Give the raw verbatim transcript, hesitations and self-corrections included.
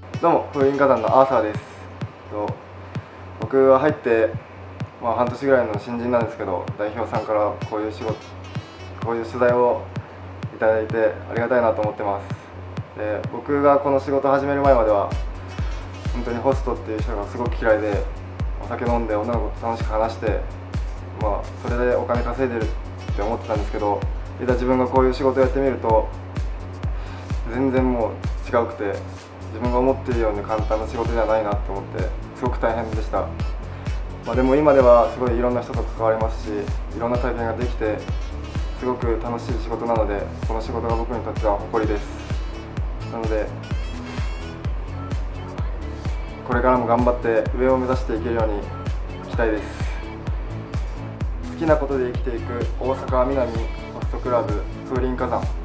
どうも、風林火山のアーサーです。僕は入って、まあ、半年ぐらいの新人なんですけど、代表さんからこういう仕事、こういう取材をいただいてありがたいなと思ってます。で、僕がこの仕事を始める前までは、本当にホストっていう人がすごく嫌いで、お酒飲んで女の子と楽しく話して、まあ、それでお金稼いでるって思ってたんですけど、いざ自分がこういう仕事をやってみると、全然もう違くて、自分が思っているように簡単な仕事ではないなと思ってすごく大変でした。まあ、でも今ではすごいいろんな人と関われますし、いろんな体験ができてすごく楽しい仕事なので、この仕事が僕にとっては誇りです。なのでこれからも頑張って上を目指していけるようにしたいです。好きなことで生きていく大阪ミナミホストクラブ風林火山。